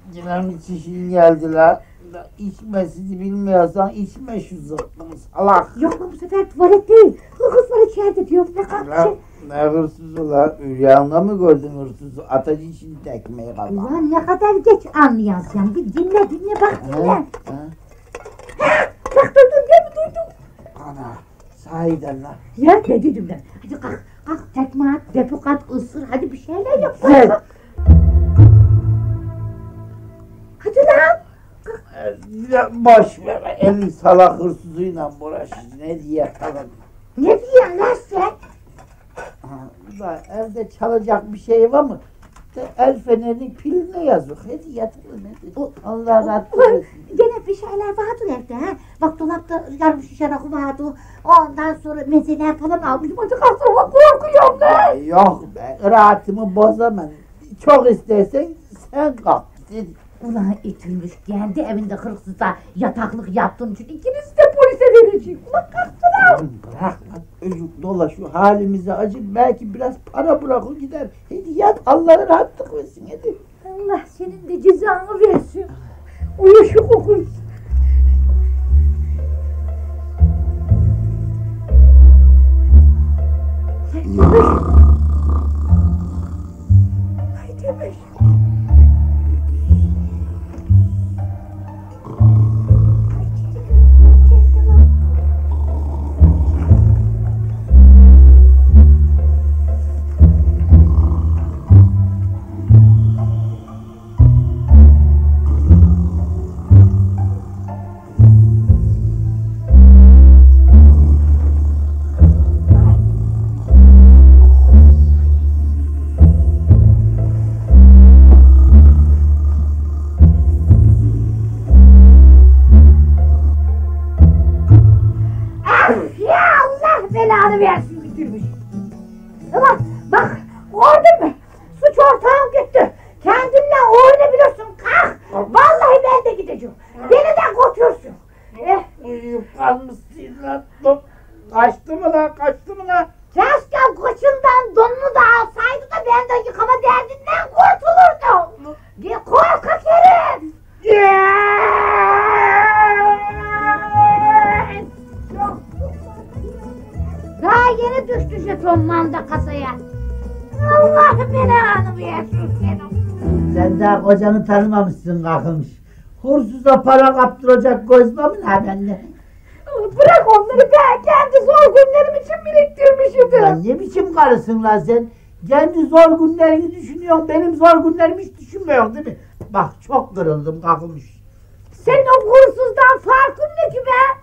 Yine çişin geldiler. İçmesini bilmiyorsan içme şu zıkkımı salak. Yok bu sefer tuvalet değil. Hırsız var içeride diyor. Ne kalkacak? Ne hırsızı la? Rüyanda mı gördün hırsızı? Atacı için tekmeyi kalma. Ulan ne kadar geç anlayacaksın. Bir dinle bak dinle. Bak duydum duydum. Ana sahiden la. Ya ne dedim ben? Hadi kalk tekme at, depok at, ısır. Hadi bir şeyler yap. Evet. Hadi lan. Ya boş ver. Eli salak hırsızıyla uğraşırız. Ne diye kalın. Ne diyorsun lan sen? Evde çalacak bir şey var mı? El fenerinin piline yazıyor. Hadi yatırın hadi. Allah razı olsun. Gene bir şeyler vardır evde ha. Bak dolapta yarım şişe rakı vardı. Ondan sonra mezeler falan almışım. Hadi kalksana korkuyorum lan. Yok be rahatımı bozamam. Çok istersen sen kalk. Ulan itilmiş kendi evinde hırsızda yataklık yaptığın için ikinizi de polise vereceğim. Ulan kalksana. Bırak lan çocuk dola şu halimize acı. Belki biraz para bırakır gider. Hadi yat Allah'a rahatlık versin hadi. Allah senin de cezanı versin. Uyuşuk okur. Ay demiş. Belanı versin bitirmiş. Ulan bak gördün mü? Suç ortağım gitti. Kendinle oynayabilirsin. Kalk. Vallahi ben de gideceğim. Beni de götürsün. Uyuyup kalmışsın lan. Kaçtı mı lan? Keşke kıçından donunu da alsaydı da ben de yıkama derdinden kurtulurdum. Korkak herif. Daha yeni düştü jeton manda kasaya. Allah belanı versin senin. Sen daha kocanı tanımamışsın kalkmış. Hırsıza para kaptıracak gözle mi ne bende? Bırak onları ben kendi zor günlerim için biriktirmişim. Lan ne biçim karısın lan sen? Kendi zor günlerini düşünüyorsun, benim zor günlerimi hiç düşünmüyorsun değil mi? Bak çok kırıldım kalkmış. Senin o hırsızdan farkın ne ki be?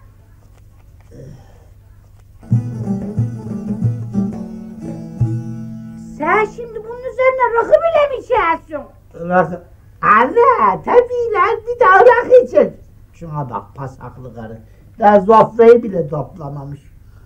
Sen şimdi bunun üzerine rakı bile mi içersin? Rakı? Ana tabii lan bir daha rakı için. Şuna bak pasaklı karı. Daha zofrayı bile toplamamış.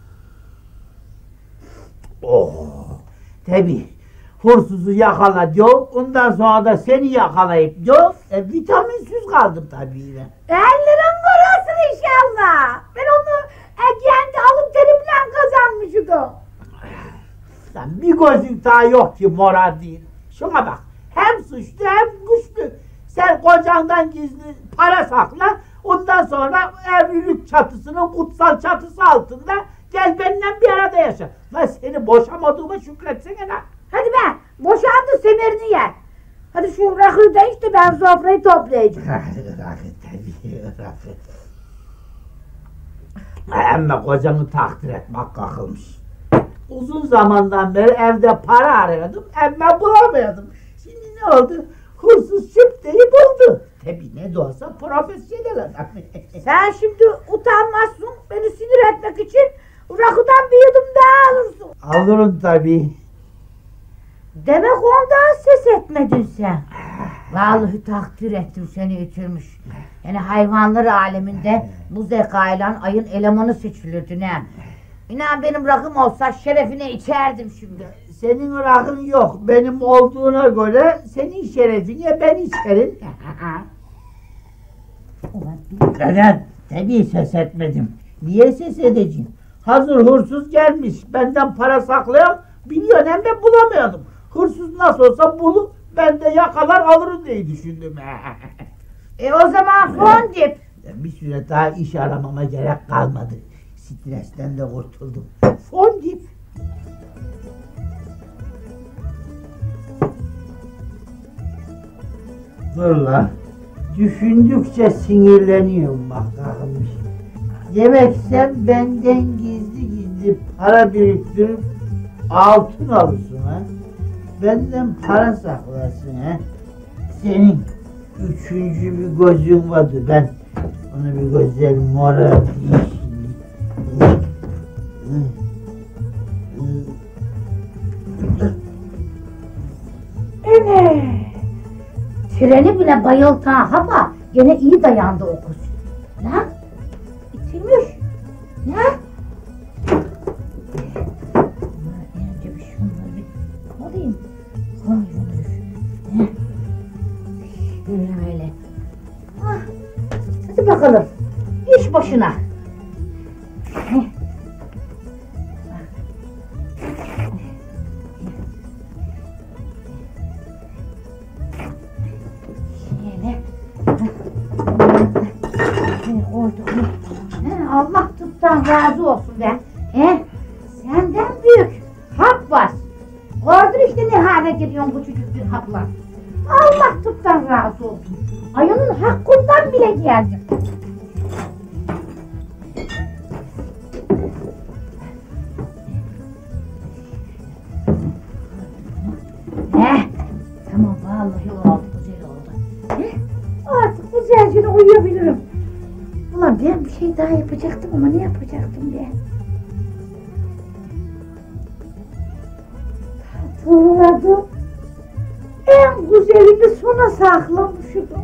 Oh tabii. Hırsızı yakala diyor. Ondan sonra da seni yakalayıp diyor. Vitaminsiz kaldım tabii ben. Ellerin kurulsun inşallah. Ben onu kendi alın terimle kazanmışım. Lan bir gözün daha yok ki mora değil. Şuna bak. Hem suçlu hem güçlü. Sen kocandan gizli para sakla. Ondan sonra evlilik çatısının kutsal çatısı altında gel benimle bir arada yaşa. Lan seni boşamadığıma şükretsene lan. Hadi be boşandı semerini yer. Hadi şu rakıyı da iç de ben sofrayı toplayacağım. Rakı tabii rakı. Ama kocanı takdir etmek kalkılmış. Uzun zamandan beri evde para arıyordum ama bulamıyordum. Şimdi ne oldu? Hırsız çifteyi buldu. Tabii ne de olsa profesyonel adam. Sen şimdi utanmazsın beni sinir etmek için rakıdan bir yudum daha alırsın. Alırım tabii. Demek ondan ses etmedin sen. Vallahi takdir ettim seni içirmiş. Yani hayvanlar aleminde bu zekayla ayın elemanı seçilirdi ne? İnan benim rakım olsa şerefine içerdim şimdi. Senin rakın yok. Benim olduğuna göre senin şerefine ben içerim. Neden? Tabii ses etmedim. Niye ses edeceğim? Hazır hırsız gelmiş. Benden para saklayan biliyor hem de bulamıyordum. Hırsız nasıl olsa bulup Ben de yakalar alırım diye düşündüm. O zaman Fondip. Bir süre daha iş aramama gerek kalmadı. Stresten de kurtuldum. Fondip. Valla düşündükçe sinirleniyorum bakalım. Demek sen benden gizli gizli para biriktirip altın alırsın ha? Benden para saklarsın ha? Senin üçüncü bir gözün vardı, ben onu bir güzel mora Evet. Treni bile bayıltan hava gene iyi dayandı o kız. Lan bitirmiş. Lan. Önce bir şunları bir alayım. Koy bunu. Böyle. Hadi bakalım. İş başına. Allah tuttan razı olsun be. Senden büyük hak var. Gördün işte ne hale geliyorsun bu çocuk bir hakla. Allah tuttan razı olsun. Ayının hakkından bile geldi. Tamam vallahi oldu, güzel oldu. Artık güzelce uyuyabilirim. Ulan ben bir şey daha yapacaktım ama ne yapacaktım ben? Hatırladım. En güzelini sona saklamışım.